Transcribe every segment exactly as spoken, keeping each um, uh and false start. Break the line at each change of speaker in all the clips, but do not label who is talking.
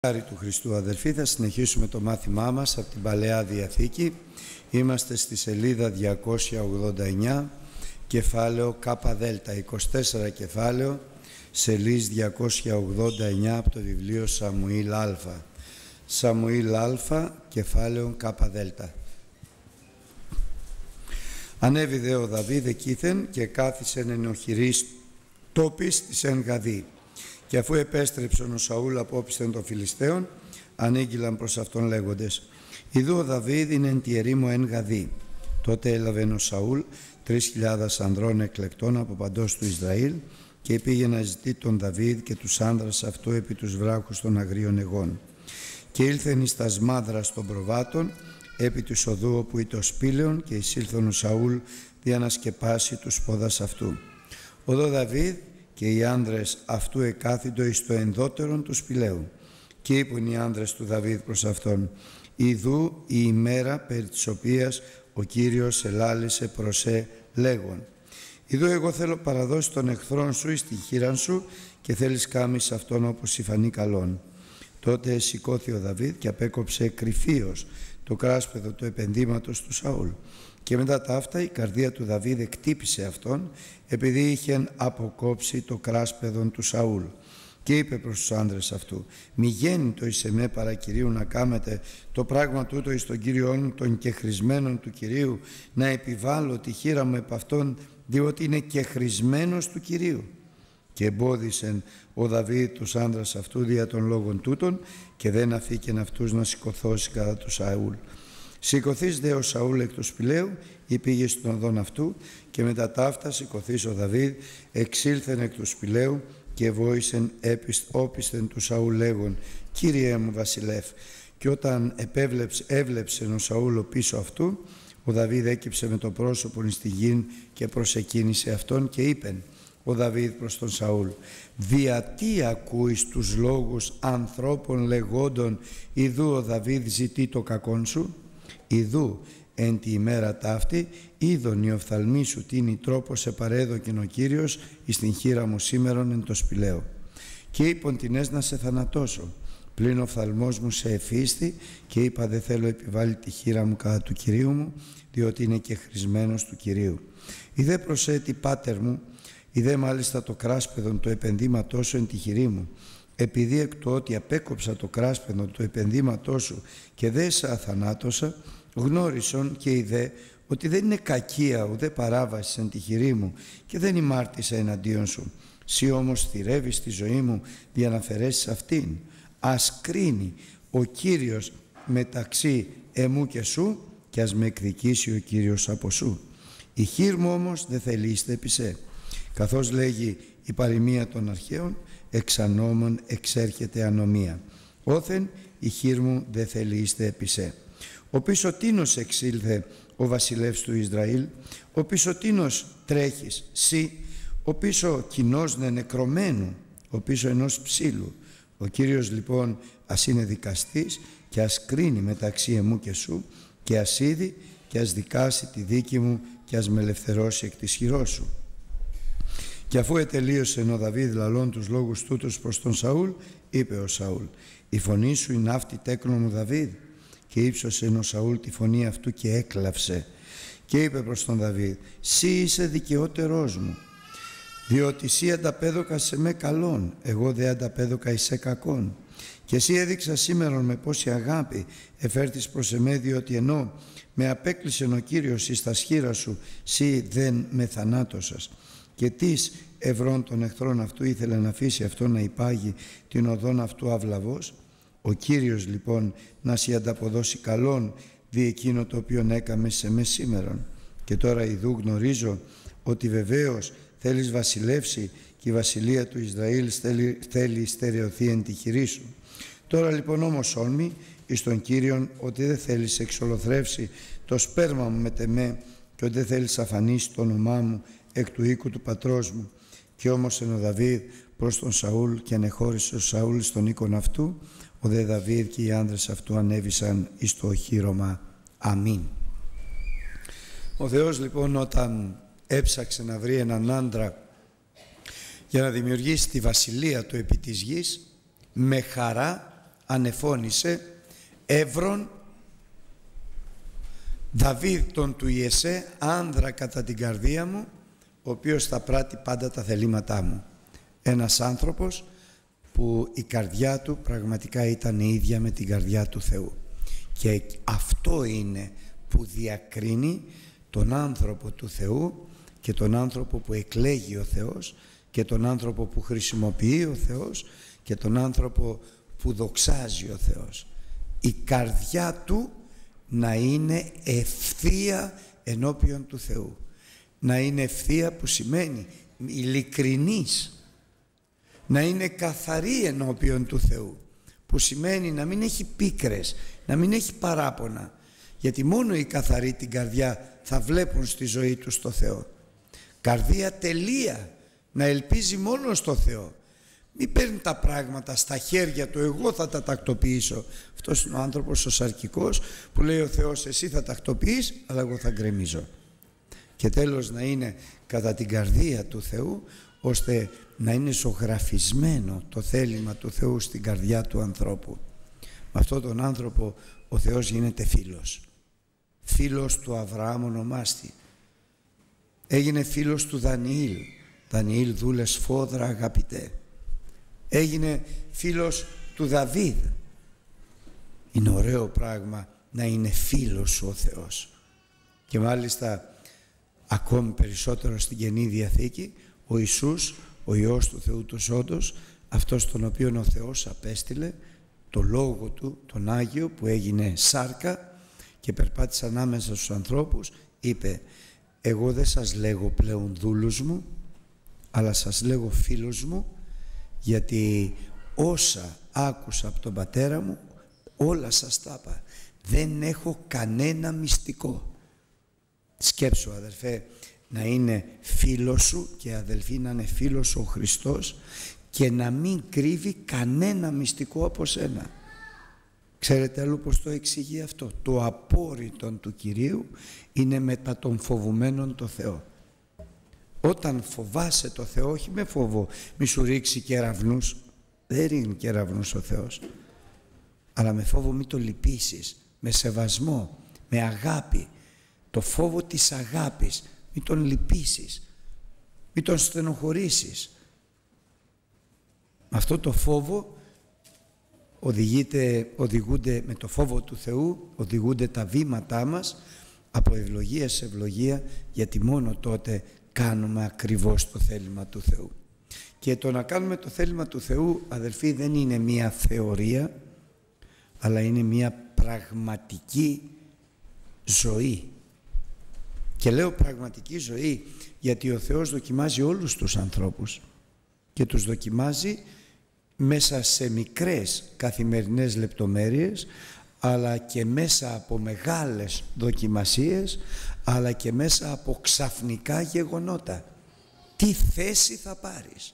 Χάρη του Χριστού, αδελφοί, θα συνεχίσουμε το μάθημά μας από την Παλαιά Διαθήκη. Είμαστε στη σελίδα διακόσια ογδόντα εννιά, κεφάλαιο Κ-Δ, είκοσι τέσσερα κεφάλαιο, σελίδα διακόσια ογδόντα εννιά από το βιβλίο Σαμουήλ Α. Σαμουήλ Α, κεφάλαιο Κ-Δ. Ανέβη δε ο Δαβίδ εκείθεν και κάθισεν εν οχυρής τόπης της εν Γαδή. Και αφού επέστρεψαν ο Σαούλ απόπισθεν των Φιλιστέων, ανήγγυλαν προς αυτόν λέγοντες: «Ιδού ο Δαβίδ είναι εν τη ερήμο εν Γαδή». Τότε έλαβε ο Σαούλ τρεις χιλιάδες ανδρών εκλεκτών από παντός του Ισραήλ και πήγε να ζητεί τον Δαβίδ και τους άνδρας αυτού επί τους βράχους των αγρίων αιγών. Και ήλθεν εις τα σμάδρας των προβάτων επί του οδού όπου ήταν το σπήλαιον, και εισήλθον ο Σαούλ δια να σκεπάσει τους πόδας αυτού. Οδό Δαβίδ και οι άνδρες αυτού εκάθυντο εις το ενδότερον του σπηλαίου. Και είπουν οι άνδρες του Δαβίδ προς αυτόν: «Ιδού η ημέρα περί της οποίας ο Κύριος ελάλησε προς σε λέγον: Ιδού εγώ θέλω παραδώσει τον εχθρόν σου εις τη χείραν σου και θέλεις κάμεις αυτόν όπως η φανεί καλόν». Τότε σηκώθη ο Δαβίδ και απέκοψε κρυφίως το κράσπεδο του επενδύματος του Σαούλ. Και μετά τα αυτά η καρδία του Δαβίδ εκτύπησε αυτόν, επειδή είχε αποκόψει το κράσπεδον του Σαούλ. Και είπε προς τους άνδρες αυτού: «Μη γέννητο εις εμέ παρά Κυρίου να κάμετε το πράγμα τούτο εις τον Κύριον των κεχρισμένων του Κυρίου, να επιβάλλω τη χείρα μου επ' αυτόν, διότι είναι κεχρισμένος του Κυρίου». Και εμπόδισεν ο Δαβίδ τους άνδρας αυτού δια των λόγων τούτων, και δεν αφήκεν αυτούς να σηκωθώσει κατά του Σαούλ. Σηκωθείς δε ο Σαούλ εκ του σπηλαίου, ή πήγε στον οδόν αυτού, και μετά ταύτα σηκωθείς ο Δαβίδ, εξήλθεν εκ του σπηλαίου και βόησεν όπισθεν του Σαούλ λέγον: «Κύριέ μου βασιλεύ». Και όταν επέβλεψε, έβλεψεν ο Σαούλ ο πίσω αυτού, ο Δαβίδ έκυψε με το πρόσωπον εις τη γην και προσεκίνησε αυτόν, και είπεν ο Δαβίδ προς τον Σαούλ: «Δια τι ακούεις τους λόγους ανθρώπων λεγόντων, ιδού ο Δαβίδ ζητεί το κακόν σου? Ιδού εν τη ημέρα ταύτη είδον η οφθαλμή σου τίνει τρόπο σε παρέδοκεν ο Κύριος εις την χείρα μου σήμερον εν το σπηλαίο. Και είπον τινές να σε θανατώσω, πλην ο οφθαλμός μου σε εφίστη, και είπα δεν θέλω επιβάλλει τη χείρα μου κατά του Κυρίου μου, διότι είναι και χρησμένος του Κυρίου. Ιδέ προσέτη πάτερ μου, ιδέ μάλιστα το κράσπεδον το επενδύματός σου εν τη χειρή μου, επειδή εκ του ότι απέκοψα το κράσπεδον το επενδύματός σου και δε σε αθανάτωσα, γνώρισον και είδε ότι δεν είναι κακία ουδέ παράβαση εν τη χειρή μου, και δεν ημάρτησα εναντίον σου. Σύ όμως θυρεύεις τη ζωή μου για να αφαιρέσεις αυτήν. Ας κρίνει ο Κύριος μεταξύ εμού και σου, και ας με εκδικήσει ο Κύριος από σου. Η χείρ μου όμως δεν θελείστε επί σε». Καθώς λέγει η παροιμία των αρχαίων, εξανόμων εξέρχεται ανομία. Όθεν η χείρ μου δεν θελείστε επί σε. Ο πίσω τίνος εξήλθε ο βασιλεύς του Ισραήλ, ο πίσω τίνος τρέχεις σύ, ο πίσω κοινός νεκρωμένου, ο πίσω ενός ψήλου. Ο Κύριος λοιπόν ας είναι δικαστής και ας κρίνει μεταξύ εμού και σου, και ας είδει και ας δικάσει τη δίκη μου, και ας με ελευθερώσει εκ της χειρός σου». Και αφού ετελείωσε ο Δαβίδ λαλών τους λόγους τούτους προς τον Σαούλ, είπε ο Σαούλ: «Η φωνή σου είναι αυτή τέκνο μου Δαβίδ». Και ύψωσε ο Σαούλ τη φωνή αυτού και έκλαυσε. Και είπε προς τον Δαβίδ: «Σύ είσαι δικαιότερός μου, διότι σύ ανταπέδοκα σε με καλόν, εγώ δε ανταπέδοκα εις σε κακόν. Και εσύ έδειξα σήμερον με πόση αγάπη εφέρθης προς εμέ, διότι ενώ με απέκλεισεν ο Κύριος εις τα σχήρα σου, σύ δεν με θανάτωσας. Και τις ευρών των εχθρών αυτού ήθελε να αφήσει αυτό να υπάγει την οδόν αυτού αυλαβός. Ο Κύριος λοιπόν να σοι ανταποδώσει καλόν δι' εκείνο το οποίον έκαμε σε με σήμερον. Και τώρα ιδού γνωρίζω ότι βεβαίως θέλεις βασιλεύσει, και η βασιλεία του Ισραήλ θέλει, θέλει στερεωθεί εν τη χειρή σου. Τώρα λοιπόν όμως όνμη εις τον Κύριον ότι δεν θέλεις εξολοθρεύσει το σπέρμα μου με τεμέ, και ότι δεν θέλεις αφανίσει το όνομά μου εκ του οίκου του πατρός μου». Και όμως εν ο Δαβίδ προς τον Σαούλ, και ανεχώρησε ο Σαούλ στον οίκον αυτού, ο δε Δαβίδ και οι άνδρες αυτού ανέβησαν εις το οχύρωμα. Αμήν. Ο Θεός λοιπόν όταν έψαξε να βρει έναν άντρα για να δημιουργήσει τη βασιλεία του επί της γης, με χαρά ανεφώνησε «Εύρον Δαβίδ τον του Ιεσέ, άνδρα κατά την καρδία μου, ο οποίος θα πράττει πάντα τα θελήματά μου». Ένας άνθρωπος που η καρδιά του πραγματικά ήταν η ίδια με την καρδιά του Θεού. Και αυτό είναι που διακρίνει τον άνθρωπο του Θεού και τον άνθρωπο που εκλέγει ο Θεός και τον άνθρωπο που χρησιμοποιεί ο Θεός και τον άνθρωπο που δοξάζει ο Θεός. Η καρδιά του να είναι ευθεία ενώπιον του Θεού. Να είναι ευθεία που σημαίνει ειλικρινής. Να είναι καθαρή ενώπιον του Θεού, που σημαίνει να μην έχει πίκρες, να μην έχει παράπονα, γιατί μόνο οι καθαροί την καρδιά θα βλέπουν στη ζωή τους το Θεό. Καρδία τελεία, να ελπίζει μόνο στο Θεό. Μην παίρνει τα πράγματα στα χέρια του, εγώ θα τα τακτοποιήσω. Αυτός είναι ο άνθρωπος ο σαρκικός που λέει ο Θεός εσύ θα τακτοποιείς, αλλά εγώ θα γκρεμίζω. Και τέλος να είναι κατά την καρδία του Θεού, ώστε να είναι ζωγραφισμένο το θέλημα του Θεού στην καρδιά του ανθρώπου. Με αυτόν τον άνθρωπο ο Θεός γίνεται φίλος. Φίλος του Αβραάμ ονομάστη. Έγινε φίλος του Δανιήλ. Δανιήλ δούλε σφόδρα αγαπητέ. Έγινε φίλος του Δαβίδ. Είναι ωραίο πράγμα να είναι φίλος σου ο Θεός. Και μάλιστα ακόμη περισσότερο στην Καινή Διαθήκη, ο Ιησούς, ο Υιός του Θεού του Ζώντος, αυτός τον οποίον ο Θεός απέστειλε, το Λόγο Του, τον Άγιο που έγινε σάρκα και περπάτησε ανάμεσα στους ανθρώπους, είπε «Εγώ δεν σας λέγω πλέον δούλους μου, αλλά σας λέγω φίλους μου, γιατί όσα άκουσα από τον Πατέρα μου, όλα σας τα είπα. Δεν έχω κανένα μυστικό». Σκέψου αδερφέ, να είναι φίλος σου και αδελφοί να είναι φίλος σου ο Χριστός και να μην κρύβει κανένα μυστικό από σένα. Ξέρετε αλλού πως το εξηγεί αυτό? Το απόρριτον του Κυρίου είναι μετά των φοβουμένων το Θεό. Όταν φοβάσαι το Θεό, όχι με φόβο μη σου ρίξει κεραυνούς, δεν ρίχνει κεραυνούς ο Θεός, αλλά με φόβο μη το λυπήσεις, με σεβασμό, με αγάπη, το φόβο της αγάπης, μη τον λυπήσεις, μη τον στενοχωρήσεις. Με αυτό το φόβο οδηγείται, οδηγούνται, με το φόβο του Θεού οδηγούνται τα βήματά μας από ευλογία σε ευλογία, γιατί μόνο τότε κάνουμε ακριβώς το θέλημα του Θεού. Και το να κάνουμε το θέλημα του Θεού, αδελφοί, δεν είναι μία θεωρία, αλλά είναι μία πραγματική ζωή. Και λέω πραγματική ζωή γιατί ο Θεός δοκιμάζει όλους τους ανθρώπους και τους δοκιμάζει μέσα σε μικρές καθημερινές λεπτομέρειες, αλλά και μέσα από μεγάλες δοκιμασίες, αλλά και μέσα από ξαφνικά γεγονότα. Τι θέση θα πάρεις?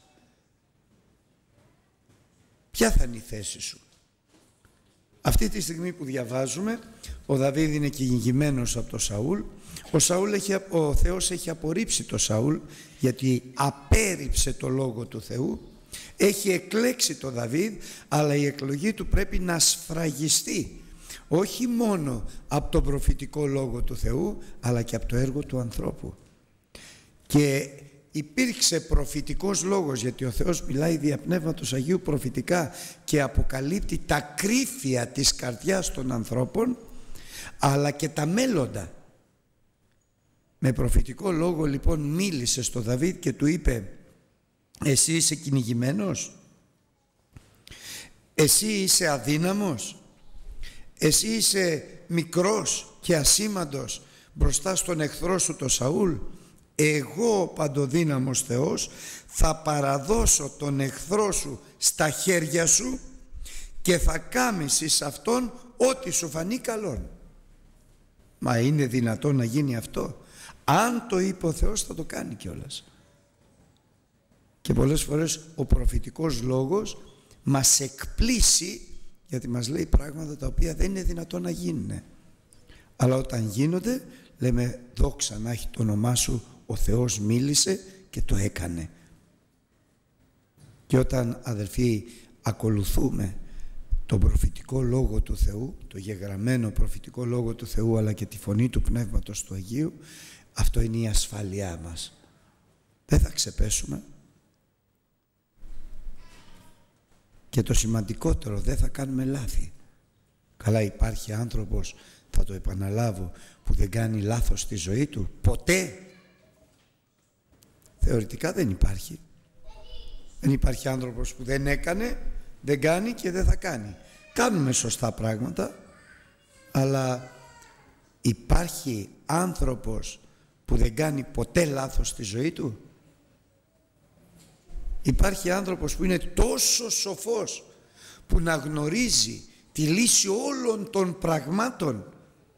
Ποια θα είναι η θέση σου? Αυτή τη στιγμή που διαβάζουμε, ο Δαβίδ είναι κυνηγημένος από τον Σαούλ. Ο, Σαούλ έχει, ο Θεός έχει απορρίψει τον Σαούλ γιατί απέρριψε το Λόγο του Θεού. Έχει εκλέξει τον Δαβίδ, αλλά η εκλογή του πρέπει να σφραγιστεί όχι μόνο από τον προφητικό Λόγο του Θεού, αλλά και από το έργο του ανθρώπου. Και υπήρξε προφητικός λόγος, γιατί ο Θεός μιλάει δια Πνεύματος Αγίου προφητικά και αποκαλύπτει τα κρύφια της καρδιάς των ανθρώπων, αλλά και τα μέλλοντα. Με προφητικό λόγο λοιπόν μίλησε στο Δαβίδ και του είπε «Εσύ είσαι κυνηγημένος, εσύ είσαι αδύναμος, εσύ είσαι μικρός και ασήμαντος μπροστά στον εχθρό σου το Σαούλ. Εγώ ο παντοδύναμος Θεός θα παραδώσω τον εχθρό σου στα χέρια σου και θα κάμεις αυτόν ό,τι σου φανεί καλόν». Μα είναι δυνατόν να γίνει αυτό? Αν το είπε ο Θεός θα το κάνει κιόλας. Και πολλές φορές ο προφητικός λόγος μας εκπλήσει, γιατί μας λέει πράγματα τα οποία δεν είναι δυνατόν να γίνουν. Αλλά όταν γίνονται λέμε δόξα να έχει το όνομά σου, ο Θεός μίλησε και το έκανε. Και όταν αδελφοί ακολουθούμε τον προφητικό λόγο του Θεού, το γεγραμμένο προφητικό λόγο του Θεού, αλλά και τη φωνή του Πνεύματος του Αγίου, αυτό είναι η ασφαλειά μας. Δεν θα ξεπέσουμε. Και το σημαντικότερο, δεν θα κάνουμε λάθη. Καλά, υπάρχει άνθρωπος, θα το επαναλάβω, που δεν κάνει λάθος στη ζωή του? Ποτέ. Θεωρητικά δεν υπάρχει. Δεν υπάρχει άνθρωπος που δεν έκανε, δεν κάνει και δεν θα κάνει. Κάνουμε σωστά πράγματα, αλλά υπάρχει άνθρωπος που δεν κάνει ποτέ λάθος στη ζωή του? Υπάρχει άνθρωπος που είναι τόσο σοφός που να γνωρίζει τη λύση όλων των πραγμάτων?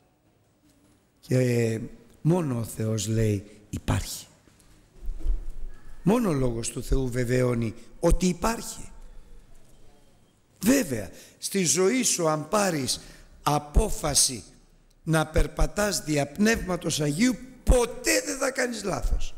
Και μόνο ο Θεός λέει υπάρχει. Μόνο ο Λόγος του Θεού βεβαιώνει ότι υπάρχει. Βέβαια, στη ζωή σου αν πάρεις απόφαση να περπατάς δια Πνεύματος Αγίου, ποτέ δεν θα κάνεις λάθος.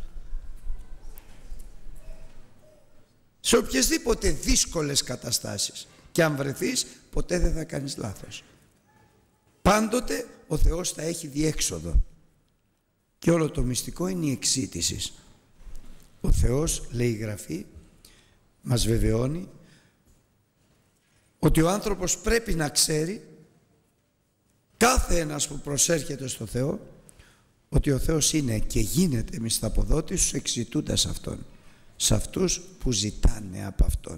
Σε οποιασδήποτε δύσκολες καταστάσεις και αν βρεθείς, ποτέ δεν θα κάνεις λάθος. Πάντοτε ο Θεός θα έχει διέξοδο. Και όλο το μυστικό είναι η εξήτηση. Ο Θεός, λέει η Γραφή, μας βεβαιώνει ότι ο άνθρωπος πρέπει να ξέρει, κάθε ένας που προσέρχεται στο Θεό, ότι ο Θεός είναι και γίνεται μισθαποδότης στους εξητούντας Αυτόν, σε αυτούς που ζητάνε από Αυτόν.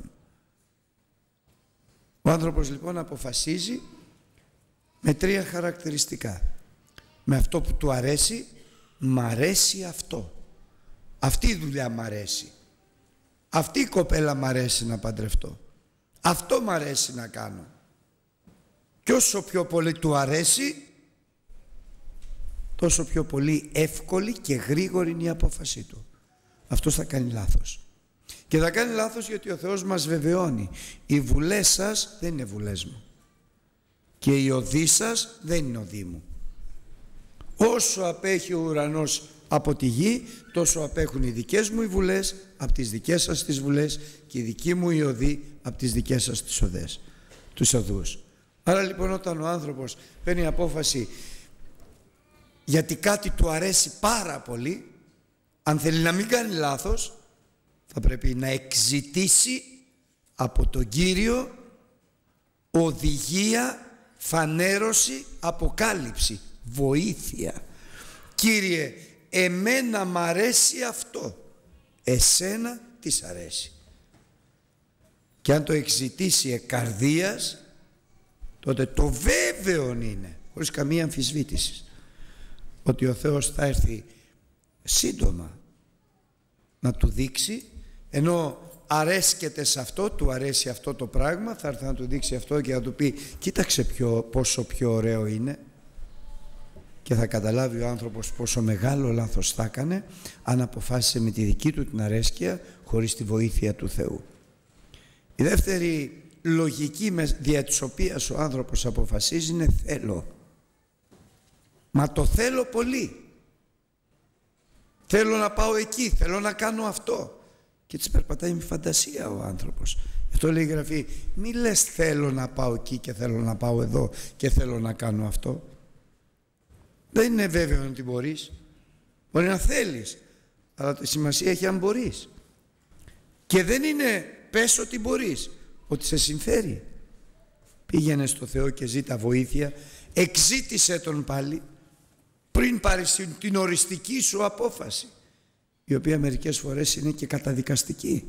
Ο άνθρωπος λοιπόν αποφασίζει με τρία χαρακτηριστικά. Με αυτό που του αρέσει, μ' αρέσει αυτό. Αυτή η δουλειά μ' αρέσει. Αυτή η κοπέλα μ' αρέσει να παντρευτώ. Αυτό μ' αρέσει να κάνω. Και όσο πιο πολύ του αρέσει, τόσο πιο πολύ εύκολη και γρήγορη είναι η απόφασή του. Αυτός θα κάνει λάθος. Και θα κάνει λάθος γιατί ο Θεός μας βεβαιώνει. Οι βουλές σας δεν είναι βουλές μου. Και οι οδοί σας δεν είναι οδοί μου. Όσο απέχει ο ουρανός από τη γη, τόσο απέχουν οι δικές μου οι βουλές από τις δικές σας τις βουλές και οι δικοί μου οι οδοί από τις δικές σας τις οδές, τους οδούς. Άρα λοιπόν όταν ο άνθρωπος παίρνει απόφαση γιατί κάτι του αρέσει πάρα πολύ, αν θέλει να μην κάνει λάθος, θα πρέπει να εκζητήσει από τον Κύριο οδηγία, φανέρωση, αποκάλυψη, βοήθεια. Κύριε, εμένα μ' αρέσει αυτό, εσένα τι σ' αρέσει? Και αν το εκζητήσει εκ καρδίας, τότε το βέβαιο είναι, χωρίς καμία αμφισβήτηση, ότι ο Θεός θα έρθει σύντομα να του δείξει, ενώ αρέσκεται σε αυτό, του αρέσει αυτό το πράγμα, θα έρθει να του δείξει αυτό και να του πει κοίταξε πιο, πόσο πιο ωραίο είναι, και θα καταλάβει ο άνθρωπος πόσο μεγάλο λάθος θα έκανε αν αποφάσισε με τη δική του την αρέσκεια χωρίς τη βοήθεια του Θεού. Η δεύτερη λογική δια της οποίας ο άνθρωπος αποφασίζει είναι θέλω. Μα το θέλω πολύ. Θέλω να πάω εκεί, θέλω να κάνω αυτό. Και έτσι περπατάει με φαντασία ο άνθρωπος. Γι' αυτό λέει η Γραφή, μη λες θέλω να πάω εκεί και θέλω να πάω εδώ και θέλω να κάνω αυτό. Δεν είναι βέβαιο ότι μπορείς. Μπορεί να θέλεις, αλλά τη σημασία έχει αν μπορείς. Και δεν είναι πες ότι μπορείς, ότι σε συμφέρει. Πήγαινε στο Θεό και ζήτα βοήθεια, εξήτησε τον πάλι πριν πάρεις την οριστική σου απόφαση, η οποία μερικές φορές είναι και καταδικαστική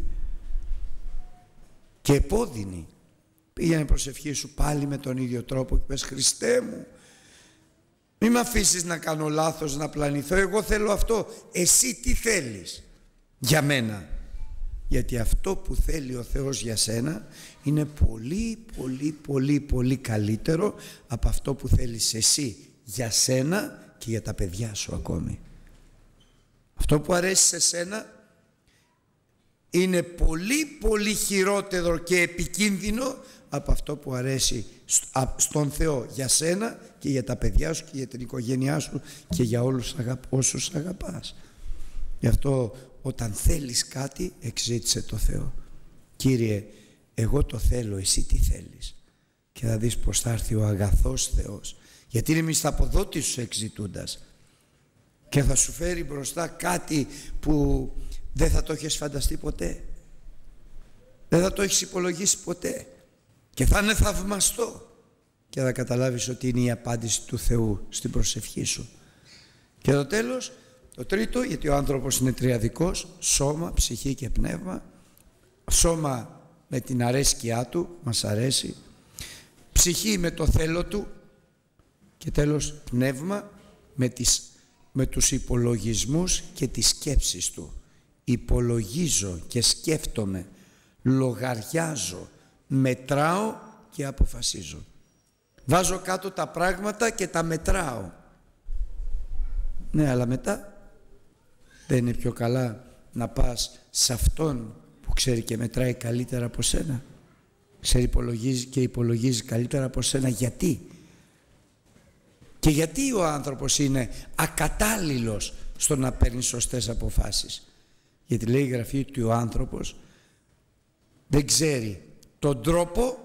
και επώδυνη. Πήγαινε προσευχή σου πάλι με τον ίδιο τρόπο και πες Χριστέ μου, μη με αφήσεις να κάνω λάθος, να πλανηθώ, εγώ θέλω αυτό, εσύ τι θέλεις για μένα? Γιατί αυτό που θέλει ο Θεός για σένα είναι πολύ πολύ πολύ πολύ καλύτερο από αυτό που θέλεις εσύ για σένα και για τα παιδιά σου ακόμη. Αυτό που αρέσει σε σένα είναι πολύ πολύ χειρότερο και επικίνδυνο από αυτό που αρέσει στον Θεό για σένα και για τα παιδιά σου και για την οικογένειά σου και για όλους όσους αγαπάς. Γι' αυτό όταν θέλεις κάτι, εξήτησε το Θεό. Κύριε, εγώ το θέλω, εσύ τι θέλεις? και θα δεις πως θα έρθει ο αγαθός Θεός, γιατί είναι μισθαποδότης σου εξητούντας, και θα σου φέρει μπροστά κάτι που δεν θα το έχεις φανταστεί ποτέ, δεν θα το έχεις υπολογίσει ποτέ, και θα είναι θαυμαστό, και θα καταλάβεις ότι είναι η απάντηση του Θεού στην προσευχή σου. Και το τέλος, το τρίτο, γιατί ο άνθρωπος είναι τριαδικός, σώμα, ψυχή και πνεύμα. Σώμα με την αρέσκειά του, μας αρέσει, ψυχή με το θέλω του, και τέλος πνεύμα με, τις, με τους υπολογισμούς και τις σκέψεις του. Υπολογίζω και σκέφτομαι, λογαριάζω, μετράω και αποφασίζω. Βάζω κάτω τα πράγματα και τα μετράω. Ναι, αλλά μετά δεν είναι πιο καλά να πας σε αυτόν που ξέρει και μετράει καλύτερα από σένα, ξέρει υπολογίζει και υπολογίζει καλύτερα από σένα? Γιατί? Και γιατί ο άνθρωπος είναι ακατάλληλος στο να παίρνει σωστές αποφάσεις? Γιατί λέει η Γραφή ότι ο άνθρωπος δεν ξέρει τον τρόπο,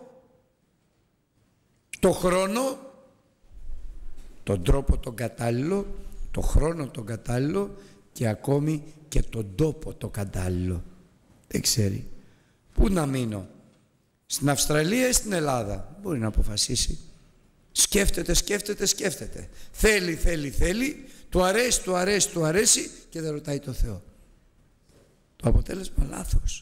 το χρόνο, τον τρόπο τον κατάλληλο, το χρόνο τον κατάλληλο και ακόμη και τον τόπο το κατάλληλο. Δεν ξέρει. Πού να μείνω? Στην Αυστραλία ή στην Ελλάδα? Μπορεί να αποφασίσει. Σκέφτεται, σκέφτεται, σκέφτεται. Θέλει, θέλει, θέλει. Του αρέσει, του αρέσει, του αρέσει και δεν ρωτάει το Θεό. Το αποτέλεσμα λάθος.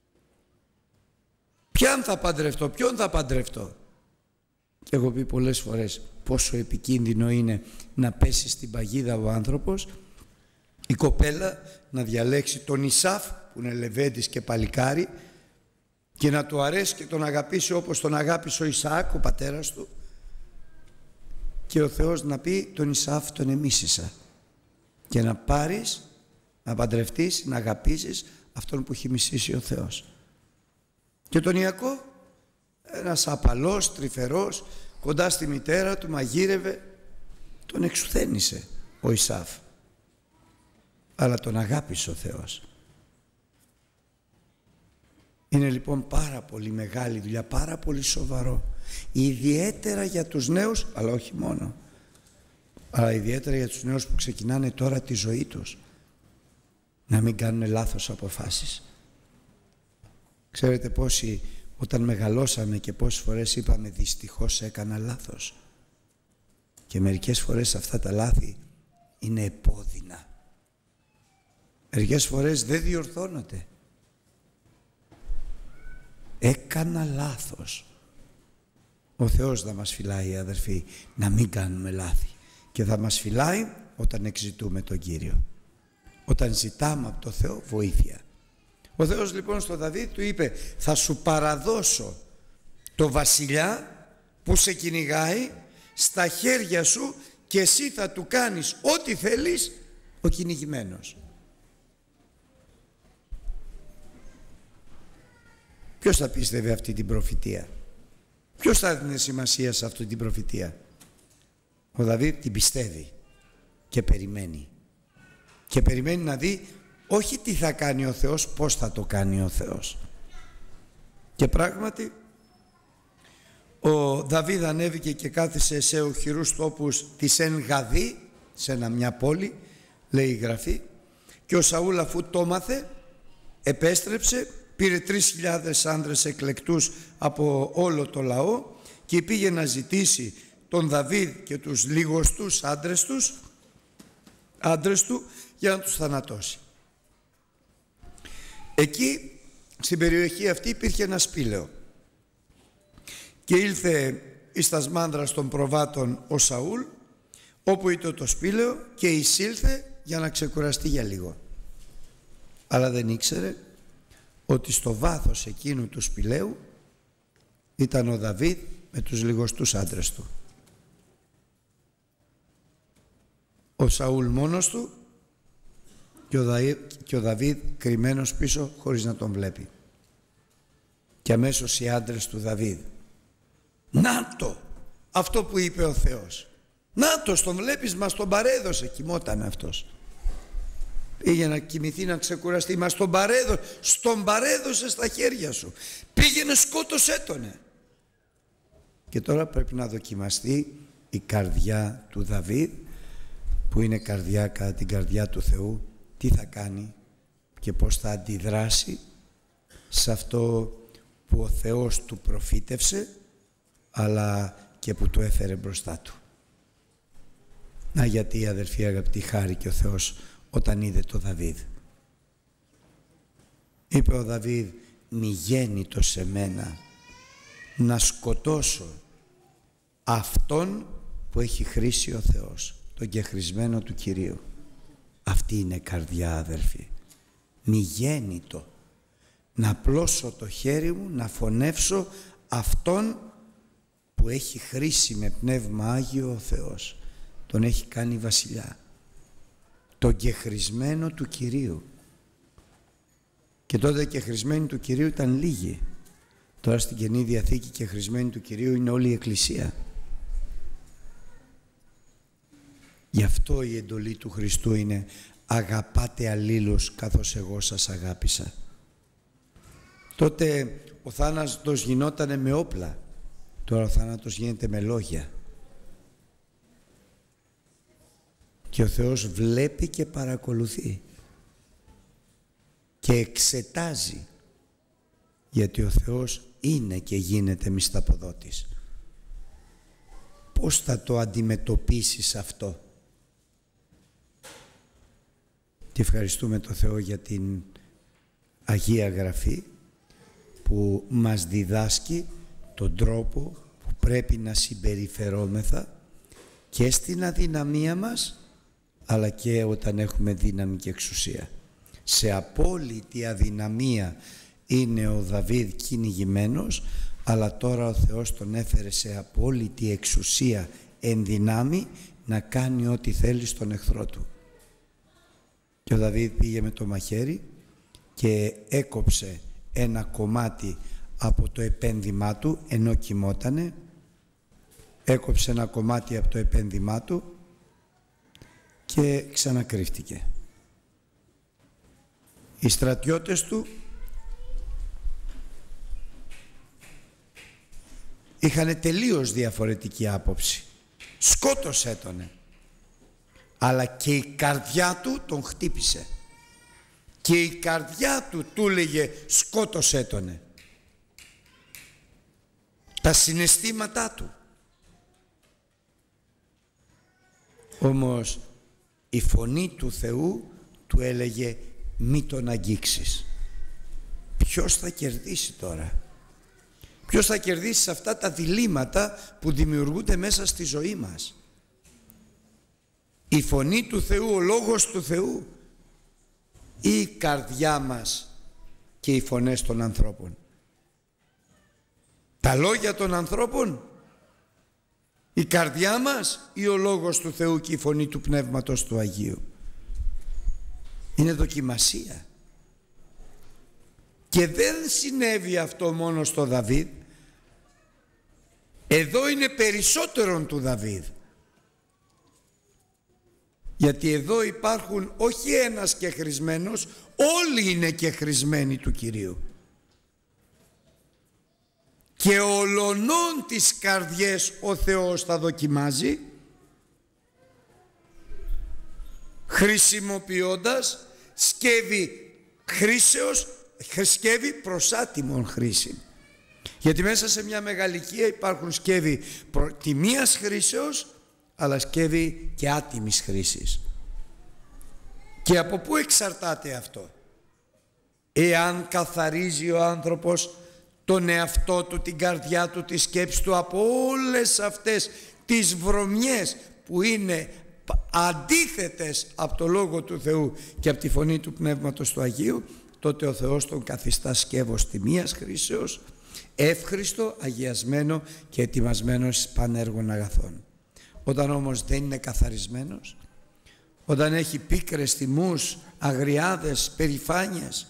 Ποιον θα παντρευτώ, ποιον θα παντρευτώ? Και έχω πει πολλές φορές πόσο επικίνδυνο είναι να πέσει στην παγίδα ο άνθρωπος, η κοπέλα να διαλέξει τον Ισάφ που είναι λεβέντης και παλικάρι και να του αρέσει και τον αγαπήσει όπως τον αγάπησε ο Ισαάκ, ο πατέρας του, και ο Θεός να πει τον Ισάφ τον εμίσησα, και να πάρεις, να παντρευτείς, να αγαπήσεις αυτόν που έχει μισήσει ο Θεός. Και τον Ιακώβ, ένας απαλός, τρυφερός, κοντά στη μητέρα του, μαγείρευε, τον εξουθένησε ο Ισάφ, αλλά τον αγάπησε ο Θεός. Είναι λοιπόν πάρα πολύ μεγάλη δουλειά, πάρα πολύ σοβαρό, ιδιαίτερα για τους νέους, αλλά όχι μόνο, αλλά ιδιαίτερα για τους νέους που ξεκινάνε τώρα τη ζωή τους, να μην κάνουν λάθος αποφάσεις. Ξέρετε πόσοι όταν μεγαλώσαμε και πόσες φορές είπαμε δυστυχώς έκανα λάθος, και μερικές φορές αυτά τα λάθη είναι επώδυνα, μερικές φορές δεν διορθώνονται. Έκανα λάθος. Ο Θεός θα μας φυλάει, αδερφοί, να μην κάνουμε λάθη, και θα μας φυλάει όταν εξητούμε τον Κύριο, όταν ζητάμε από το Θεό βοήθεια. Ο Θεός λοιπόν στον Δαβίδ του είπε, θα σου παραδώσω το βασιλιά που σε κυνηγάει στα χέρια σου και εσύ θα του κάνεις ό,τι θέλεις ο κυνηγημένος. Ποιος θα πίστευε αυτή την προφητεία? Ποιος θα έδινε σημασία σε αυτή την προφητεία? Ο Δαβίδ την πιστεύει και περιμένει. Και περιμένει να δει όχι τι θα κάνει ο Θεός, πώς θα το κάνει ο Θεός. Και πράγματι ο Δαβίδ ανέβηκε και κάθισε σε οχυρούς τόπους της Εν Γαδή, σε ένα μια πόλη, λέει η Γραφή, και ο Σαούλ αφού το μάθε επέστρεψε, πήρε τρεις χιλιάδες άνδρες εκλεκτούς από όλο το λαό και πήγε να ζητήσει τον Δαβίδ και τους λιγοστούς άντρες, τους, άντρες του για να τους θανατώσει. Εκεί στην περιοχή αυτή υπήρχε ένα σπήλαιο και ήλθε εις τας μάνδρας των προβάτων ο Σαούλ όπου ήταν το σπήλαιο και εισήλθε για να ξεκουραστεί για λίγο, αλλά δεν ήξερε ότι στο βάθος εκείνου του σπηλαίου ήταν ο Δαβίδ με τους λιγοστούς άντρες του. Ο Σαούλ μόνος του και ο, Δαΐ, και ο Δαβίδ κρυμμένος πίσω χωρίς να τον βλέπει. Και αμέσως οι άντρες του Δαβίδ, να το, αυτό που είπε ο Θεός, να το, τον βλέπεις, μας τον παρέδωσε. Κοιμόταν αυτός, πήγε να κοιμηθεί, να ξεκουραστεί, μας τον παρέδωσε, στον παρέδωσε στα χέρια σου, πήγαινε σκότωσέ τονε. Και τώρα πρέπει να δοκιμαστεί η καρδιά του Δαβίδ, που είναι καρδιά κατά την καρδιά του Θεού, τι θα κάνει και πώς θα αντιδράσει σε αυτό που ο Θεός του προφήτευσε, αλλά και που του έφερε μπροστά του. Να γιατί, αδελφοί αγαπητοί, χάρηκε ο Θεός όταν είδε το Δαβίδ. Είπε ο Δαβίδ, μη γέννητο σε μένα να σκοτώσω αυτόν που έχει χρήσει ο Θεός, τον κεχρισμένο του Κυρίου. Αυτή είναι καρδιά, αδελφοί. Μη γέννητο να πλώσω το χέρι μου, να φωνεύσω αυτόν που έχει χρήσει με πνεύμα Άγιο ο Θεός. Τον έχει κάνει βασιλιά. Τον κεχρισμένο του Κυρίου. Και τότε οι κεχρισμένοι του Κυρίου ήταν λίγοι. Τώρα στην Καινή Διαθήκη κεχρισμένοι του Κυρίου είναι όλη η Εκκλησία. Γι' αυτό η εντολή του Χριστού είναι αγαπάτε αλλήλους καθώς εγώ σας αγάπησα. Τότε ο θάνατος γινότανε με όπλα. Τώρα ο θάνατος γίνεται με λόγια. Και ο Θεός βλέπει και παρακολουθεί και εξετάζει, γιατί ο Θεός είναι και γίνεται μισθαποδότης. Πώς θα το αντιμετωπίσεις αυτό? Και ευχαριστούμε τον Θεό για την Αγία Γραφή που μας διδάσκει τον τρόπο που πρέπει να συμπεριφερόμεθα και στην αδυναμία μας, αλλά και όταν έχουμε δύναμη και εξουσία. Σε απόλυτη αδυναμία είναι ο Δαβίδ κυνηγημένος, αλλά τώρα ο Θεός τον έφερε σε απόλυτη εξουσία εν δυνάμει να κάνει ό,τι θέλει στον εχθρό του. Και ο Δαβίδ πήγε με το μαχαίρι και έκοψε ένα κομμάτι από το επένδυμά του ενώ κοιμότανε, έκοψε ένα κομμάτι από το επένδυμά του και ξανακρύφτηκε. Οι στρατιώτες του είχαν τελείως διαφορετική άποψη. Σκότωσέ τονε. Αλλά και η καρδιά του τον χτύπησε. Και η καρδιά του του έλεγε σκότωσέ τονε. Τα συναισθήματά του. Όμως η φωνή του Θεού του έλεγε μη τον αγγίξεις. Ποιος θα κερδίσει τώρα? Ποιος θα κερδίσει σε αυτά τα διλήμματα που δημιουργούνται μέσα στη ζωή μας? Η φωνή του Θεού, ο λόγος του Θεού ή η καρδιά μας και οι φωνές των ανθρώπων? Τα λόγια των ανθρώπων, η καρδιά μας ή ο λόγος του Θεού και η φωνή του Πνεύματος του Αγίου? Είναι δοκιμασία. Και δεν συνέβη αυτό μόνο στο Δαβίδ. Εδώ είναι περισσότερον του Δαβίδ. Γιατί εδώ υπάρχουν όχι ένας κεχρισμένος, όλοι είναι κεχρισμένοι του Κυρίου. Και ολονών τις καρδιές ο Θεός θα δοκιμάζει, χρησιμοποιώντας σκεύη χρήσεως, σκεύη προς άτιμον χρήση. Γιατί μέσα σε μια μεγαλικία υπάρχουν σκεύη τιμίας χρήσεως, αλλά σκεύη και άτιμης χρήσης. Και από πού εξαρτάται αυτό? Εάν καθαρίζει ο άνθρωπος τον εαυτό του, την καρδιά του, τη σκέψη του από όλες αυτές τις βρωμιές που είναι αντίθετες από το Λόγο του Θεού και από τη φωνή του Πνεύματος του Αγίου, τότε ο Θεός τον καθιστά σκεύος τιμίας χρήσεως, εύχριστο, αγιασμένο και ετοιμασμένο πανέργων αγαθών. Όταν όμως δεν είναι καθαρισμένος, όταν έχει πίκρες, θυμούς, αγριάδες, περηφάνειες,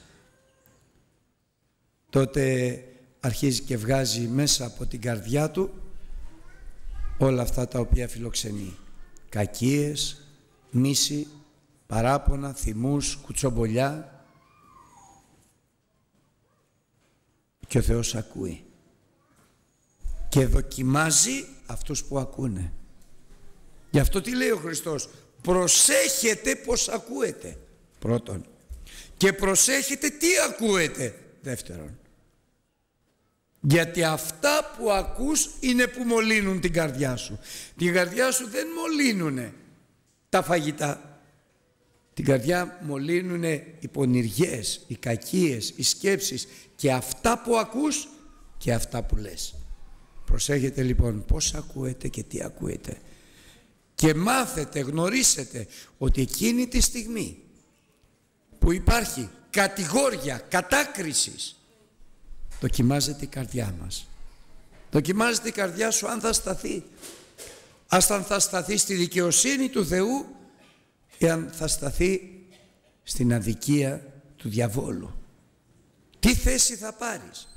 τότε αρχίζει και βγάζει μέσα από την καρδιά του όλα αυτά τα οποία φιλοξενεί. Κακίες, μίση, παράπονα, θυμούς, κουτσομπολιά. Και ο Θεός ακούει. και δοκιμάζει αυτούς που ακούνε. Γι' αυτό τι λέει ο Χριστός? Προσέχετε πως ακούετε, πρώτον, και προσέχετε τι ακούετε, δεύτερον. Γιατί αυτά που ακούς είναι που μολύνουν την καρδιά σου. Την καρδιά σου δεν μολύνουνε τα φαγητά. Την καρδιά μολύνουνε οι πονηριές, οι κακίες, οι σκέψεις και αυτά που ακούς και αυτά που λες. Προσέχετε λοιπόν πώς ακούετε και τι ακούετε. Και μάθετε, γνωρίσετε ότι εκείνη τη στιγμή που υπάρχει κατηγόρια κατάκρισης, δοκιμάζεται η καρδιά μας. Δοκιμάζεται η καρδιά σου αν θα σταθεί. Αν θα σταθεί στη δικαιοσύνη του Θεού ή αν θα σταθεί στην αδικία του διαβόλου. Τι θέση θα πάρεις?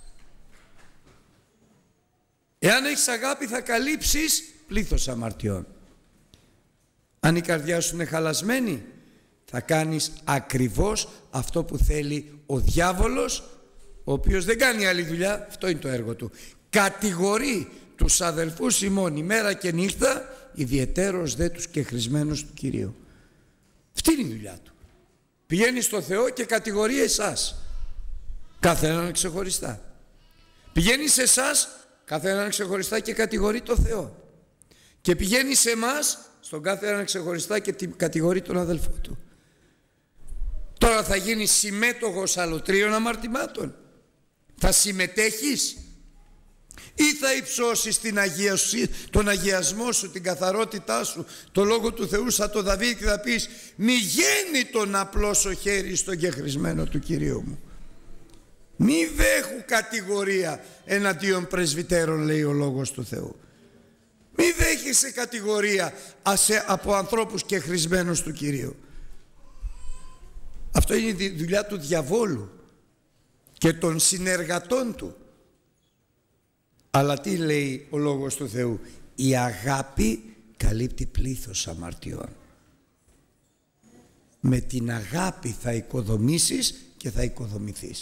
Εάν έχεις αγάπη θα καλύψεις πλήθος αμαρτιών. Αν η καρδιά σου είναι χαλασμένη, θα κάνεις ακριβώς αυτό που θέλει ο διάβολος, ο οποίος δεν κάνει άλλη δουλειά, αυτό είναι το έργο του. Κατηγορεί τους αδελφούς ημών ημέρα και νύχτα, ιδιαιτέρως δε τους κεχρισμένους του Κυρίου. Αυτή είναι η δουλειά του. Πηγαίνει στο Θεό και κατηγορεί εσάς, κάθε έναν ξεχωριστά. Πηγαίνει σε εσάς, κάθε έναν ξεχωριστά και κατηγορεί το Θεό. Και πηγαίνει σε εμάς, στον κάθε έναν ξεχωριστά και κατηγορεί τον αδελφό του. Τώρα θα γίνεις συμμέτοχος αλωτρίων αμαρτημάτων? Θα συμμετέχεις ή θα υψώσεις την αγία σου, τον αγιασμό σου, την καθαρότητά σου, το Λόγο του Θεού σαν το Δαβίδ και θα πεις μη γέννη τον απλώσω χέρι στον κεχρισμένο του Κυρίου μου. Μη δέχου κατηγορία εναντίον πρεσβυτέρων, λέει ο Λόγος του Θεού. Μη δέχεσαι κατηγορία από ανθρώπους κεχρισμένους του Κυρίου. Αυτό είναι η δουλειά του διαβόλου και των συνεργατών του. Αλλά τι λέει ο Λόγος του Θεού? Η αγάπη καλύπτει πλήθος αμαρτιών. Με την αγάπη θα οικοδομήσεις και θα οικοδομηθείς.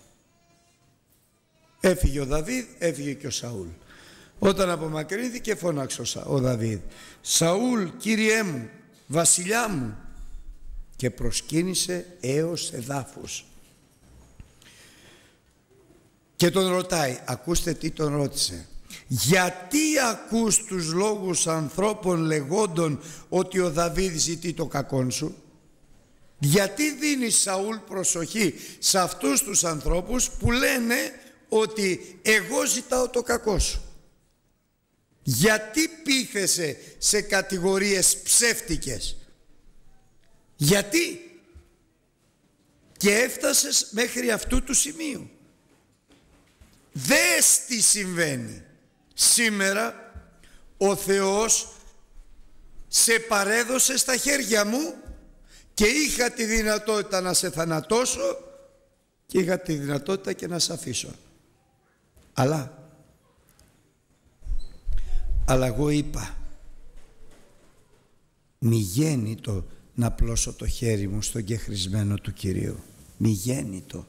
Έφυγε ο Δαβίδ, έφυγε και ο Σαούλ. Όταν απομακρύνθηκε φώναξε ο Δαβίδ, Σαούλ, Κύριέ μου, βασιλιά μου, και προσκύνησε έως εδάφους. Και τον ρωτάει, ακούστε τι τον ρώτησε, γιατί ακούς τους λόγους ανθρώπων λεγόντων ότι ο Δαβίδ ζητεί το κακόν σου? Γιατί δίνεις, Σαούλ, προσοχή σε αυτούς τους ανθρώπους που λένε ότι εγώ ζητάω το κακό σου? Γιατί πείθεσαι σε κατηγορίες ψεύτικες? Γιατί? Και έφτασες μέχρι αυτού του σημείου. Δες τι συμβαίνει. Σήμερα ο Θεός σε παρέδωσε στα χέρια μου και είχα τη δυνατότητα να σε θανατώσω και είχα τη δυνατότητα και να σε αφήσω. Αλλά αλλά εγώ είπα μη γέννητο να πλώσω το χέρι μου στον κεχρισμένο του Κυρίου. Μη γέννητο.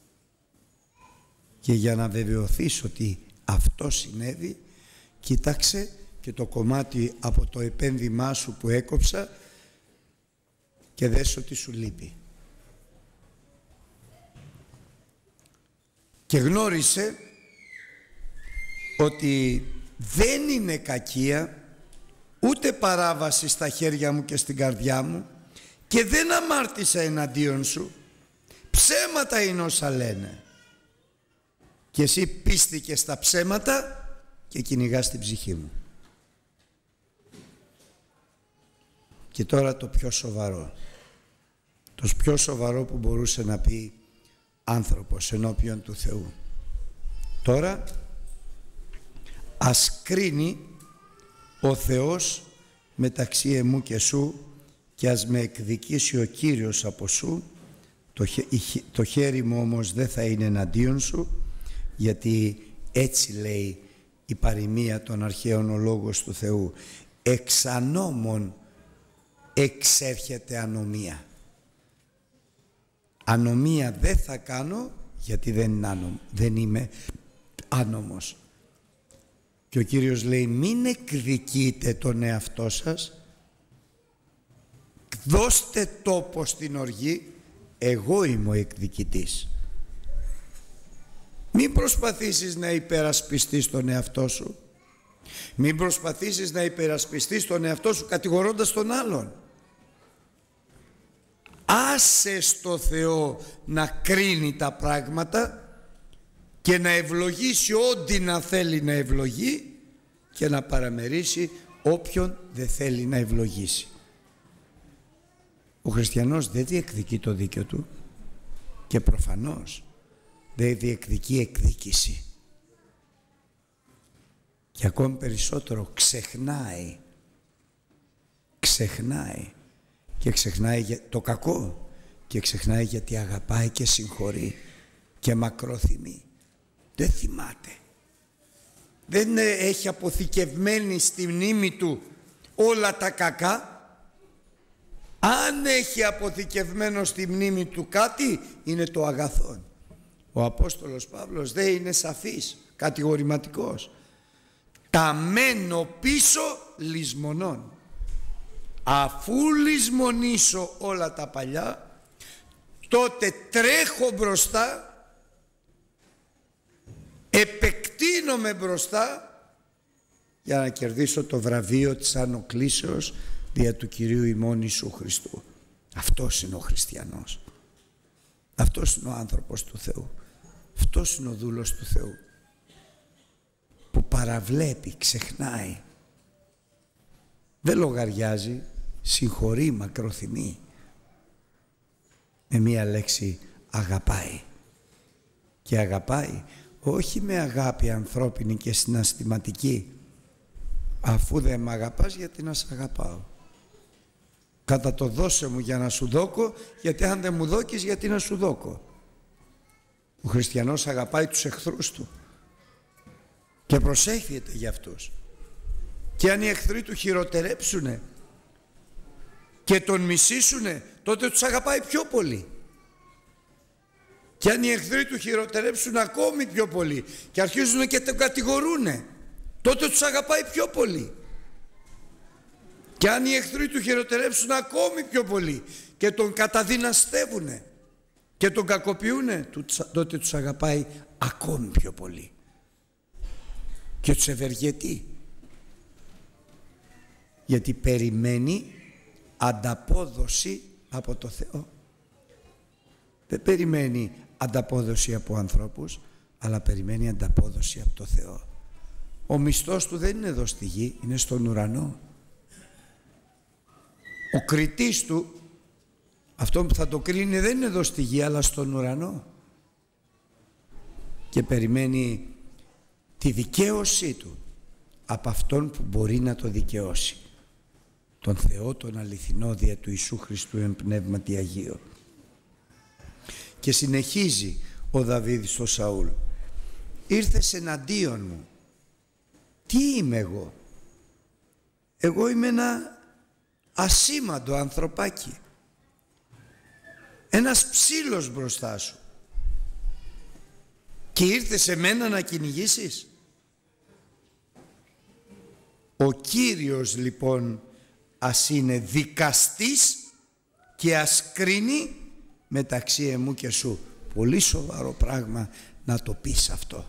Και για να βεβαιωθείς ότι αυτό συνέβη, κοίταξε και το κομμάτι από το επένδυμά σου που έκοψα και δες ότι σου λείπει. Και γνώρισε ότι δεν είναι κακία ούτε παράβαση στα χέρια μου και στην καρδιά μου και δεν αμάρτησα εναντίον σου. Ψέματα είναι όσα λένε. Και εσύ πίστηκες στα ψέματα και κυνηγάς την ψυχή μου. Και τώρα το πιο σοβαρό. Το πιο σοβαρό που μπορούσε να πει άνθρωπος ενώπιον του Θεού. Τώρα ας κρίνει ο Θεός μεταξύ εμού και σου και ας με εκδικήσει ο Κύριος από σου. Το, το χέρι μου όμως δεν θα είναι εναντίον σου, γιατί έτσι λέει η παροιμία των αρχαίων, ο Λόγος του Θεού. Εξ ανόμων εξέρχεται ανομία. Ανομία δεν θα κάνω, γιατί δεν, είναι άνομ, δεν είμαι άνομος. Και ο Κύριος λέει, μην εκδικείτε τον εαυτό σας, δώστε τόπο στην οργή, εγώ είμαι ο εκδικητής. Μην προσπαθήσεις να υπερασπιστείς τον εαυτό σου. Μην προσπαθήσεις να υπερασπιστείς τον εαυτό σου κατηγορώντας τον άλλον. Άσε στο Θεό να κρίνει τα πράγματα και να ευλογήσει ό,τι να θέλει να ευλογεί και να παραμερίσει όποιον δεν θέλει να ευλογήσει. Ο χριστιανός δεν διεκδικεί το δίκαιο του και προφανώς δεν διεκδικεί εκδίκηση. Και ακόμη περισσότερο ξεχνάει. Ξεχνάει. Και ξεχνάει για το κακό. Και ξεχνάει γιατί αγαπάει και συγχωρεί και μακρόθυμει. Δεν θυμάται. Δεν έχει αποθηκευμένη στη μνήμη του όλα τα κακά. Αν έχει αποθηκευμένο στη μνήμη του κάτι, είναι το αγαθόν. Ο Απόστολος Παύλος δεν είναι σαφής, κατηγορηματικός. Τα μένω πίσω λησμονών. Αφού λησμονήσω όλα τα παλιά, τότε τρέχω μπροστά, επεκτείνομαι μπροστά για να κερδίσω το βραβείο της ανοκλήσεως δια του Κυρίου ημών Ιησού Χριστού. Αυτός είναι ο χριστιανός. Αυτός είναι ο άνθρωπος του Θεού. Αυτός είναι ο δούλος του Θεού, που παραβλέπει, ξεχνάει, δεν λογαριάζει, συγχωρεί, μακροθυμεί. Με μία λέξη, αγαπάει. Και αγαπάει όχι με αγάπη ανθρώπινη και συναισθηματική. Αφού δεν μ' αγαπάς, γιατί να σ' αγαπάω? Κατά το δώσε μου για να σου δώκω, γιατί αν δεν μου δώκεις, γιατί να σου δώκω? Ο χριστιανός αγαπάει τους εχθρούς του και προσεύχεται για αυτούς. Και αν οι εχθροί του χειροτερέψουνε και τον μισήσουνε, τότε τους αγαπάει πιο πολύ. Και αν οι εχθροί του χειροτερέψουν ακόμη πιο πολύ και αρχίζουν και τον κατηγορούνε, τότε τους αγαπάει πιο πολύ. Και αν οι εχθροί του χειροτερέψουν ακόμη πιο πολύ και τον καταδυναστεύουνε και τον κακοποιούνε, τότε τους αγαπάει ακόμη πιο πολύ και τους ευεργετεί, γιατί περιμένει ανταπόδοση από το Θεό. Δεν περιμένει ανταπόδοση από ανθρώπους, αλλά περιμένει ανταπόδοση από το Θεό. Ο μισθός του δεν είναι εδώ στη γη, είναι στον ουρανό. Ο κριτής του, αυτό που θα το κρίνει, δεν είναι εδώ στη γη, αλλά στον ουρανό. Και περιμένει τη δικαίωσή του από αυτόν που μπορεί να το δικαιώσει, τον Θεό τον αληθινό δια του Ιησού Χριστού εν πνεύματι Αγίο. Και συνεχίζει ο Δαβίδ στο Σαούλ, ήρθες εναντίον μου. Τι είμαι εγώ? Εγώ είμαι ένα ασήμαντο ανθρωπάκι, ένας ψήλος μπροστά σου, και ήρθες σε μένα να κυνηγήσεις? Ο Κύριος λοιπόν ας είναι δικαστής και ας κρίνει μεταξύ εμού και σου. Πολύ σοβαρό πράγμα να το πεις αυτό.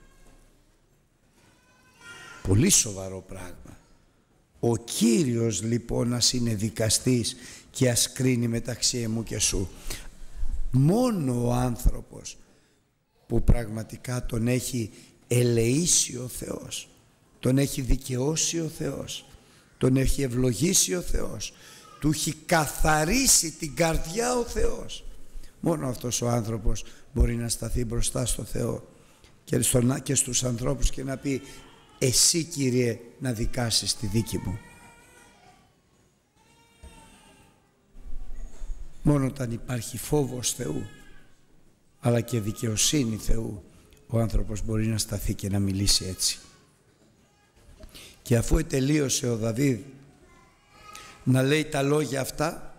Πολύ σοβαρό πράγμα. Ο Κύριος λοιπόν ας είναι δικαστής και ας κρίνει μεταξύ εμού και σου. Μόνο ο άνθρωπος που πραγματικά τον έχει ελεήσει ο Θεός, τον έχει δικαιώσει ο Θεός, τον έχει ευλογήσει ο Θεός, του έχει καθαρίσει την καρδιά ο Θεός, μόνο αυτός ο άνθρωπος μπορεί να σταθεί μπροστά στο Θεό και, στον, και στους ανθρώπους και να πει, εσύ Κύριε να δικάσεις τη δίκη μου. Μόνο όταν υπάρχει φόβος Θεού αλλά και δικαιοσύνη Θεού, ο άνθρωπος μπορεί να σταθεί και να μιλήσει έτσι. Και αφού ετελείωσε ο Δαβίδ να λέει τα λόγια αυτά,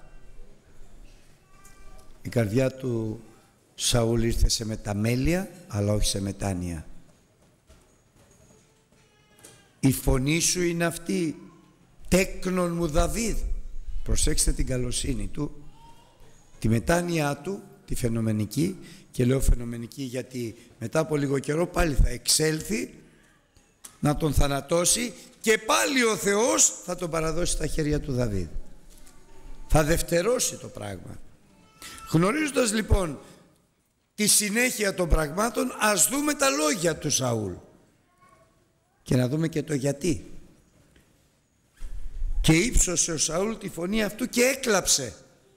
η καρδιά του Σαούλ ήρθε σε μεταμέλεια, αλλά όχι σε μετάνοια. Η φωνή σου είναι αυτή, τέκνον μου Δαβίδ. Προσέξτε την καλοσύνη του, τη μετάνοιά του, τη φαινομενική, και λέω φαινομενική γιατί μετά από λίγο καιρό πάλι θα εξέλθει να τον θανατώσει και πάλι ο Θεός θα τον παραδώσει στα χέρια του Δαβίδ. Θα δευτερώσει το πράγμα. Γνωρίζοντας λοιπόν τη συνέχεια των πραγμάτων, ας δούμε τα λόγια του Σαούλ και να δούμε και το γιατί. Και ύψωσε ο Σαούλ τη φωνή αυτού και έκλαψε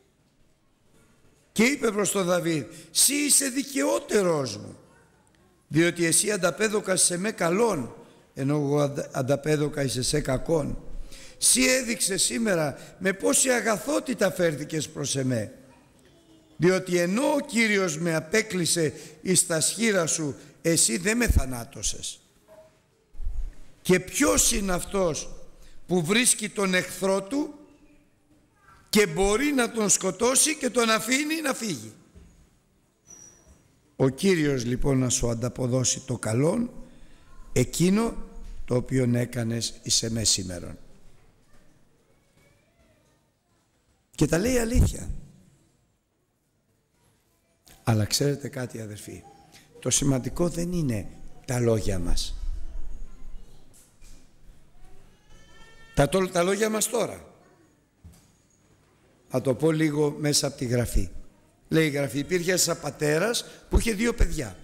και είπε προς τον Δαβίδ: «Συ είσαι δικαιότερος μου, διότι εσύ ανταπέδωκας σε με καλόν, ενώ εγώ ανταπέδωκα εις σε κακόν. Συ έδειξε σήμερα με πόση αγαθότητα φέρθηκες προς εμέ, διότι ενώ ο Κύριος με απέκλεισε εις τα σχήρα σου, εσύ δεν με θανάτωσες. Και ποιος είναι αυτός που βρίσκει τον εχθρό του και μπορεί να τον σκοτώσει και τον αφήνει να φύγει? Ο Κύριος λοιπόν να σου ανταποδώσει το καλόν, εκείνο το οποίο έκανες εις εμέ σήμερον». Και τα λέει αλήθεια. Αλλά ξέρετε κάτι αδερφοί, το σημαντικό δεν είναι τα λόγια μας. Τα, τα λόγια μας τώρα. Θα το πω λίγο μέσα από τη Γραφή. Λέει η Γραφή, υπήρχε ένας πατέρας που είχε δύο παιδιά.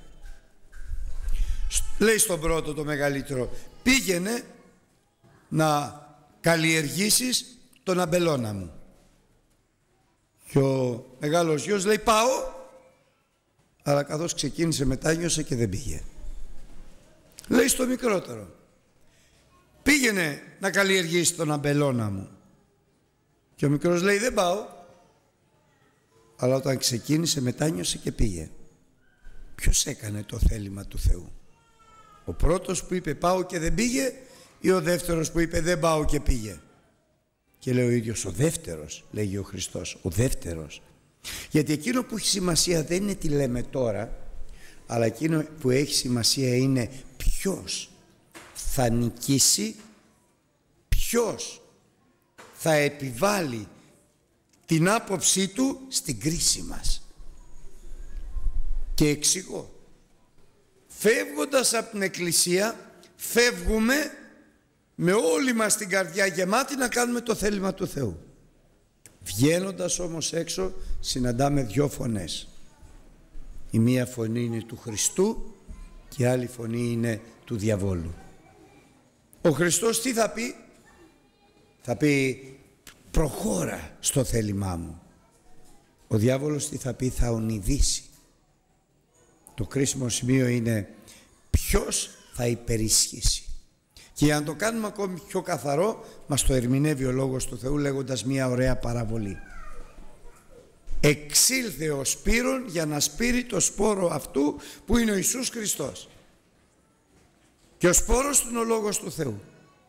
Λέει στον πρώτο, το μεγαλύτερο, πήγαινε να καλλιεργήσεις τον αμπελώνα μου. Και ο μεγάλος γιος λέει, πάω, αλλά καθώς ξεκίνησε μετάνιωσε και δεν πήγε. Λέει στο μικρότερο, πήγαινε να καλλιεργήσει τον αμπελώνα μου. Και ο μικρός λέει, δεν πάω, αλλά όταν ξεκίνησε μετάνιωσε και πήγε. Ποιος έκανε το θέλημα του Θεού? Ο πρώτος που είπε πάω και δεν πήγε, ή ο δεύτερος που είπε δεν πάω και πήγε? Και λέει ο ίδιος, ο δεύτερος, λέγει ο Χριστός, ο δεύτερος. Γιατί εκείνο που έχει σημασία δεν είναι τι λέμε τώρα, αλλά εκείνο που έχει σημασία είναι ποιος θα νικήσει, ποιος θα επιβάλλει την άποψή του στην κρίση μας. Και εξηγώ, φεύγοντας από την Εκκλησία, φεύγουμε με όλη μας την καρδιά γεμάτη να κάνουμε το θέλημα του Θεού. Βγαίνοντας όμως έξω, συναντάμε δυο φωνές. Η μία φωνή είναι του Χριστού και η άλλη φωνή είναι του διαβόλου. Ο Χριστός τι θα πει? Θα πει προχώρα στο θέλημά μου. Ο διάβολος τι θα πει? Θα ονειδήσει. Το κρίσιμο σημείο είναι ποιος θα υπερισχύσει. Και για να το κάνουμε ακόμη πιο καθαρό, μας το ερμηνεύει ο Λόγος του Θεού λέγοντας μια ωραία παραβολή. Εξήλθε ο Σπύρων για να σπείρει το σπόρο αυτού που είναι ο Ιησούς Χριστός. Και ο σπόρος του είναι ο Λόγος του Θεού.